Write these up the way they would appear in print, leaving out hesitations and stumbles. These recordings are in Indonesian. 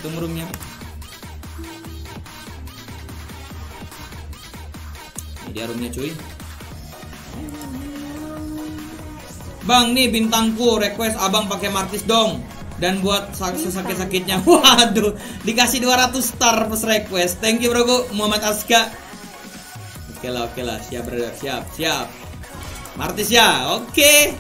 Ketemu roomnya. Ini dia roomnya cuy. Bang nih bintangku, request abang pakai Martis dong. Dan buat sesakit-sakitnya. Waduh, dikasih 200 star plus request. Thank you bro, Muhammad Aska. Oke lah, siap brother, siap. Martis ya, oke.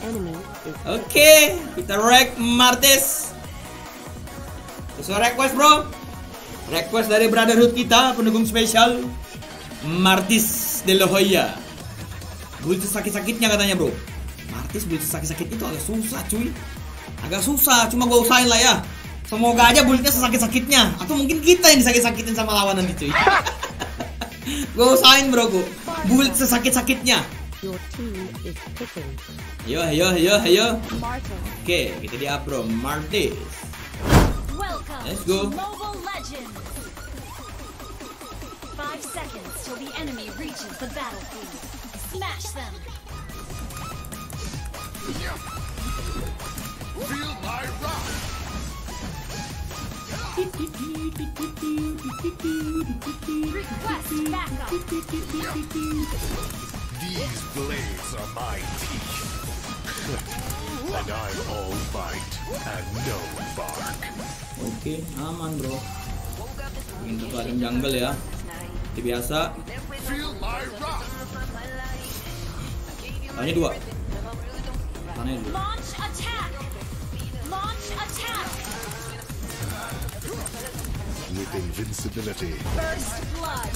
Kita rek Martis. Sesuai request bro. Request dari brotherhood kita, pendukung spesial Martis de la Hoya. Butuh sakit-sakitnya katanya bro. Martis butuh sakit-sakit itu agak susah cuy. Agak susah, cuma gue usahain lah ya. Semoga aja bulletnya sesakit-sakitnya. Atau mungkin kita yang disakit-sakitin sama lawan nanti cuy. Gue usahain bro, bullet sesakit-sakitnya. Ayo. Oke, kita di up bro, Martis. Let's go. 5 seconds till the enemy reaches the battlefield. Smash them. Feel my wrath. Request backup. These blades are my teeth. And I'm all bite and no bark. Oke, aman bro. Bikin satu item jungle ya. Seperti biasa. Feel my wrath. Tanya 2. Tanya 2. Launch attack. With invincibility. First blood.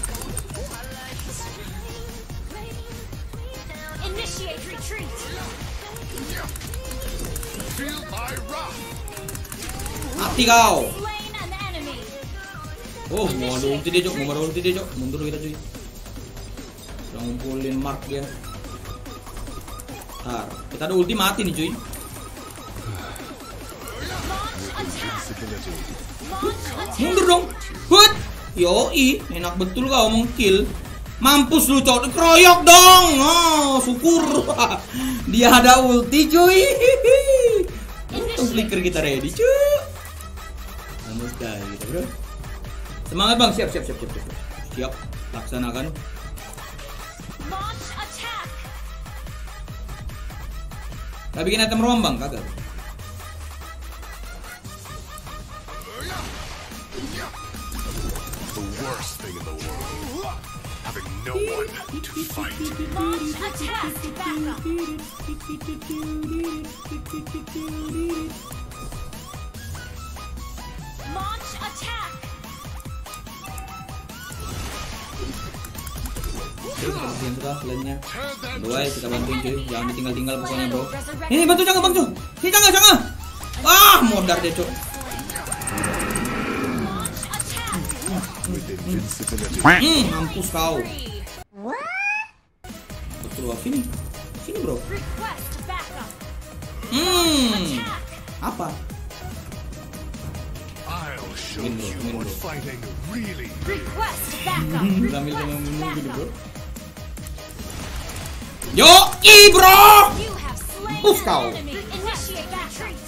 Initiate retreat. Feel my wrath. Mati kau. Slain an enemy. Oh, mau ada ulti dia Cok, mundur kita cuy. Udah ngumpulin mark dia. Ntar, kita ada ulti mati nih cuy. Mundur dong. Hut. Yoi, enak betul kau mengkill. Mampus lu Cok, keroyok dong. Oh, syukur. Dia ada ulti cuy. Untung flicker kita ready cuy. Almost die gitu bro. Semangat bang, siap. Siap, laksanakan. Launch attack. Gak bikin item ruam bang, kagak. The worst thing in the world. Having no one to fight. Launch attack. Backup. Launch attack. Oke, kita bersihin sudah lainnya. Dua ya, kita bantuin cuy, jangan ditinggal-tinggal pokoknya bro. Ini bantu jangan bang cuy. Ini jangan. Ah, modar deh cuy. Mampus kau. Betul wah sini bro. Request backup. Apa? I'll show you what fighting really is. Request backup. Sambil ngomong gitu bro. Yo, bro. You have slain Mampus kau. an enemy. Initiate retreat.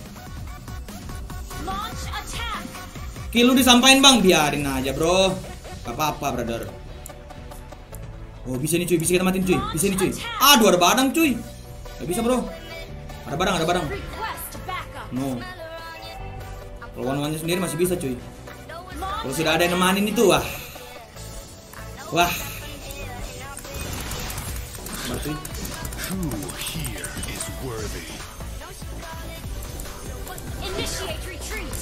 Launch attack. Kill lu disampain bang, biarin aja bro. Gak apa-apa brother. Oh bisa nih cuy, bisa kita matiin cuy. Bisa nih cuy. Aduh ada badang cuy. Gak bisa bro. Ada barang. Request backup. No. Kalau one-one sendiri masih bisa cuy. Kalau sudah ada yang nemanin itu wah. Berarti Who here is worthy? Initiate retreat.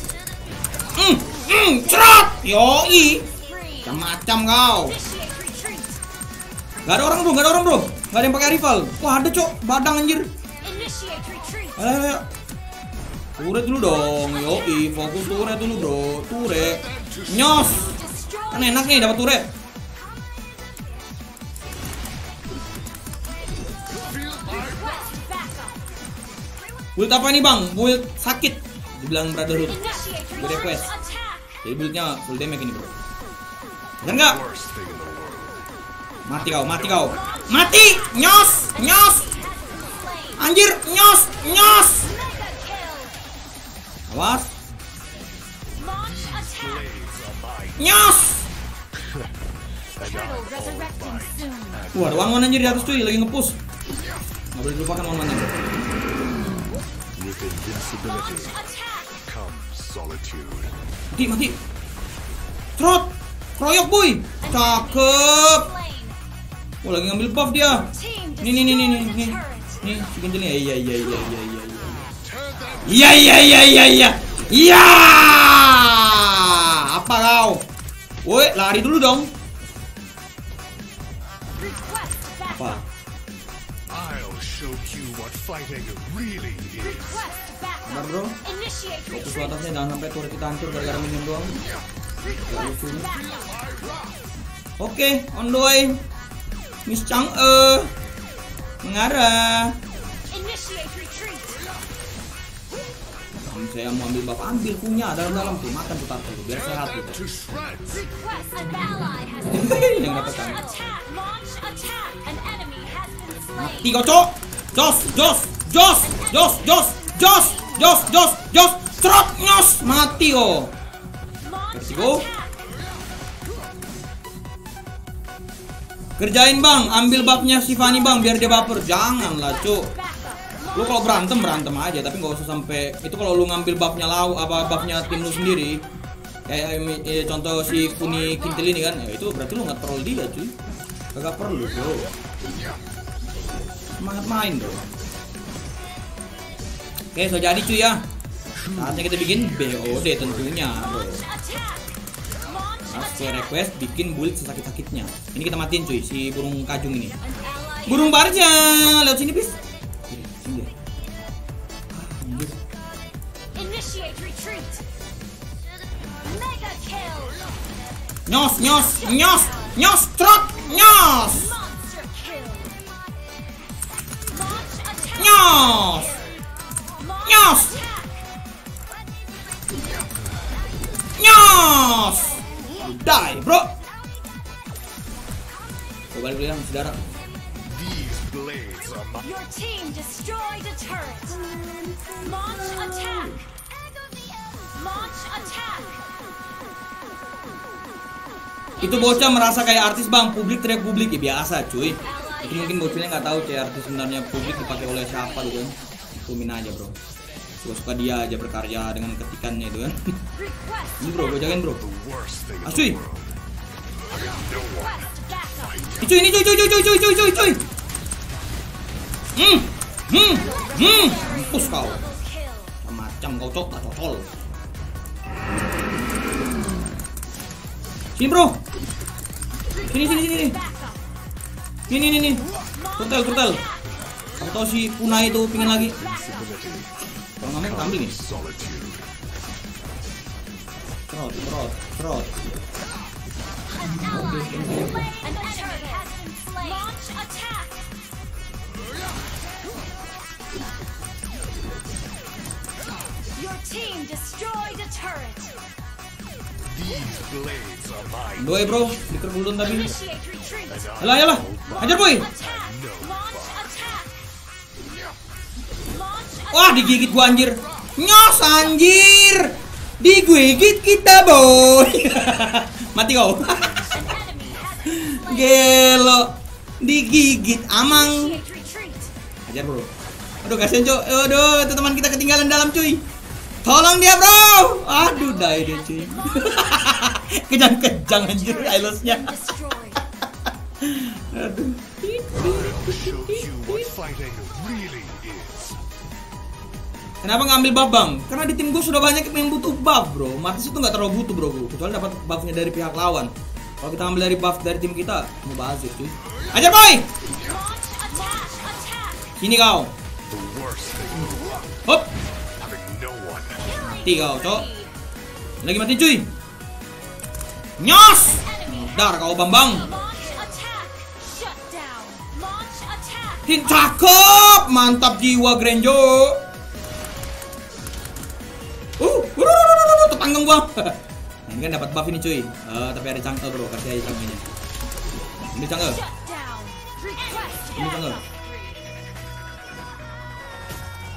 Cerot. Yoi. Free. Macam kau. Initiate retreat. Gak ada orang bro. Gak ada yang pakai rival. Wah ada cok, badang anjir. Initiate retreat. Ayo. Turret dulu dong. Yoi, fokus turret dulu bro. Turret. Nyos. Destroy. Kan enak nih dapat turret. Request backup. Build apa nih bang? Build sakit. Dibilang brotherhood. Initiate Gue request. attack. Jadi buildnya full damage ini bro. Bener nggak? Worst thing in the world. Mati kau. Mati. Nyos. Anjir, nyos. Mega kill. Awas. Launch Nyos. Turtle resurrecting soon. Wah, ada one anjir di atas cuy, lagi nge-push. Nggak boleh dilupakan one bro. With invincibility Launch attack. comes solitude. Mati. Trot. Kroyok boy. Cakep. Slain. Wah, lagi ngambil buff dia. Team Nih. destroyed the turret. Nih, si Genjel nih. Iya. Iya. Apa kau? Woi, lari dulu dong. Request Apa? backup. I'll show you what fighting really is. Request Benar backup. bro. Initiate Fokus retreat. atasnya jangan sampai turret kita hancur gara-gara minion doang. Request backup. Oke, on the way. Miss Chang'e mengarah. Initiate retreat. Saya mau ambil bapak, ambil punya dalam tuh, makan tuh turtle tuh biar sehat Them gitu. to shreds. Request an ally has Yang been dapat launched. kamu. Attack. Launch attack. An enemy has been slain. Tiga cok, jos, trot nyos, mati oh. Launch Let's go. attack. Kerjain bang, ambil buffnya si Fanny bang biar dia baper, janganlah cuk. Backup. Lu kalau berantem aja, tapi nggak usah sampai itu. Kalau lu ngambil buffnya buffnya tim lu sendiri, kayak contoh si Kuni Kintil ini kan, ya itu berarti lu nggak troll dia cuy, kagak perlu bro. Semangat main bro. Oke, so jadi cuy ya, saatnya kita bikin BOD tentunya bro. Launch attack. Launch Nah, sesuai attack. request bikin build sesakit-sakitnya. Ini kita matiin cuy si burung kajung ini. An ally Burung barja, lewat sini bis. Sini dia. Anjir. Initiate retreat. Mega kill. Nyos, trot, nyos, Monster kill. Launch attack. nyos. Launch Nyos. attack. Nyos. Die, bro. Coba balik dulu ya, saudara. These blades are my Your team destroyed a turret. Launch attack. Launch attack. Itu bocah merasa kayak artis bang, publik teriak publik, ya biasa cuy. Ally Itu mungkin bocahnya nggak tahu kayak artis sebenarnya publik dipakai oleh siapa gitu kan. Itumin aja bro. Suka dia aja berkarya dengan ketikannya itu kan. request. Ini bro, gue jagain bro. the worst thing in Asui. the world. No one. Request backup. Ini cuy. Mampus kau. Double kill. Macam kau cok, tak cocol. Sini bro. Sini. Backup. Ini. Turtle. Kamu tahu si Punai itu pingin lagi. Kalau nggak mau ambil nih. Solitude. Trot. An ally has been slain. An enemy has been slain. Launch attack. Your team destroyed a turret. These blades are mine. Doi bro, diker dulu tadi. Initiate retreat. Yalah. Hajar boy. Attack. Launch attack. Launch attack. Wah, digigit gua anjir. Nyos anjir. Digigit kita boy. Mati kau. An enemy has been slain. Gelo. Digigit amang. Initiate retreat. Hajar bro. Aduh kasihan cuy. Aduh, itu teman kita ketinggalan dalam cuy. Tolong dia bro. Aduh, die dia cuy. Kejang-kejang anjir Ailosnya. Destroyed. Aduh. I'll show you what fighting really is. Kenapa ngambil buff bang? Karena di tim gue sudah banyak yang butuh buff bro. Martis itu nggak terlalu butuh bro, kecuali dapat buffnya dari pihak lawan. Kalau kita ambil dari buff dari tim kita, mau bazir cuy. Ajar boy. Launch attack. Sini kau. The worst thing in the world. Hop. Having no one. Mati kau cok. Lagi mati cuy. Nyos. Dar kau bambang. Launch attack. Shut down. Launch attack. Hit cakep. Mantap jiwa Grenjo. Tetanggang gua. Nah, ini kan dapat buff ini cuy. Tapi ada cangkel bro, kasih aja cangkelnya. Ini cangkel. Shut down. Request Ini cangkel. backup.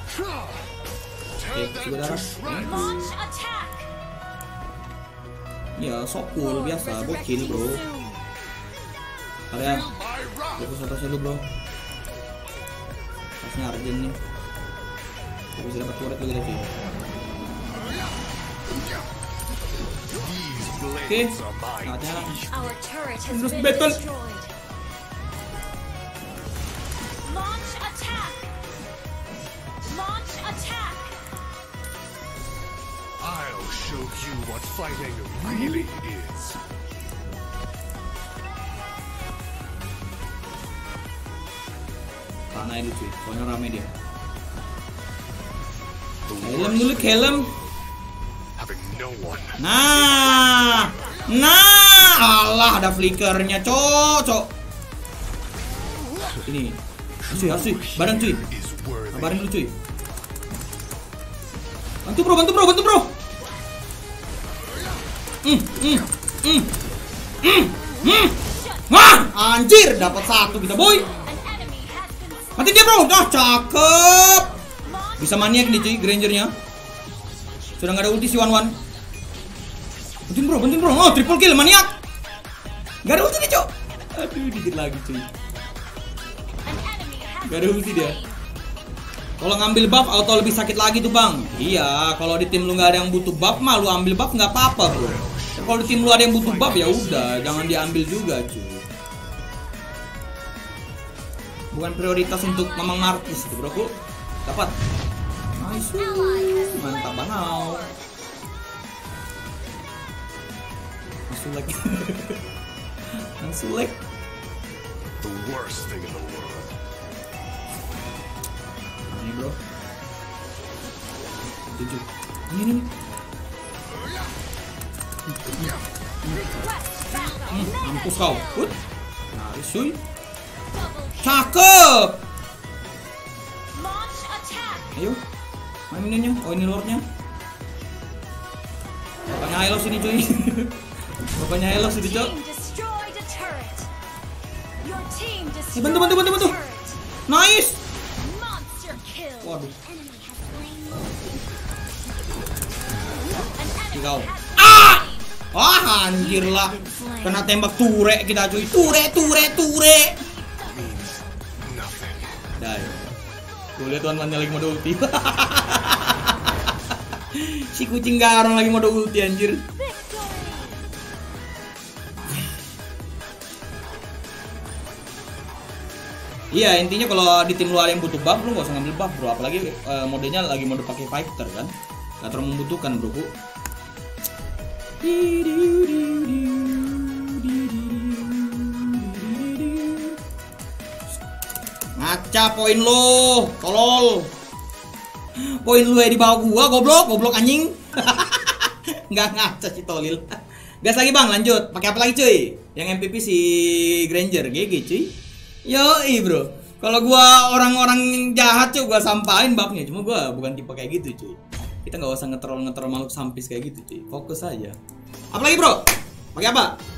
Oke, saudara. Launch attack. Ya sok cool biasa, bocil bro. Area fokus atasnya lu bro. Pasnya Arjen nih. Tapi bisa dapat turret lagi tadi. Oke, saatnya lah. Our turret has Terus been battle. destroyed. Launch attack. Launch attack. I'll show you what fighting really is. Tanah itu cuy, pokoknya rame dia. The Helm worst dulu, thing helm. having no one. Nah, Allah ada flickernya, cocok. Ini, harus cuy, badan cuy, Is worthy. kabarin dulu cuy. Bantu bro, bantu bro, bantu bro. Wah, anjir, dapat satu kita boy. An enemy has been Mati dia bro, nah cakep. Bisa maniak nih cuy, Grangernya. Sudah nggak ada ulti si Wan. Bantuin bro, oh triple kill maniak. Gak ada ulti nih cok. Aduh, dikit lagi cuy. An enemy has Gak ada ulti dia. Kalau ngambil buff auto lebih sakit lagi tuh bang. Iya, kalau di tim lu nggak ada yang butuh buff mah lu ambil buff nggak apa-apa bro. Kalau di tim lu ada yang butuh buff ya udah, jangan diambil juga cuy. Bukan prioritas untuk Mamang Martis itu bro. Dapat. Nice. Mantap banget. Masuk lagi. Langsung lagi. The worst thing in the world. Ini bro. 7. Ini. request backup. Mampus kau. Good. Nice cuy. Cakep. Launch attack. Ayo. Main minionnya. Oh ini lordnya. Bapaknya Hylos ini cuy. Bapaknya Hylos ini cok. Team destroyed a turret. Your team destroyed Bantu. a turret. Nice. Monster kill. Waduh. Enemy has slain. An enemy Kau. has Ah! Wah anjir lah. Kena tembak ture kita cuy. Ture. Means nothing. Dah. Gue liat tuan-tuannya lagi mode ulti. Si kucing garong lagi mode ulti anjir. Iya intinya kalau di tim lu ada yang butuh buff lu gak usah ngambil buff bro. Apalagi modenya lagi mode pakai fighter kan. Gak terlalu membutuhkan bro. Ngaca poin lo, tolol. Poin lu ya di bawah gua, goblok anjing. Nggak ngaca si tolil. Gas lagi bang, lanjut. Pakai apa lagi cuy? Yang MVP si Granger, GG cuy. Yoi bro. Kalau gua orang-orang jahat cuy, gua sampahin buffnya. Cuma gua bukan tipe kayak gitu cuy. Kita nggak usah ngetrol makhluk sampis kayak gitu cuy. Fokus aja. Apa lagi bro? Pakai apa?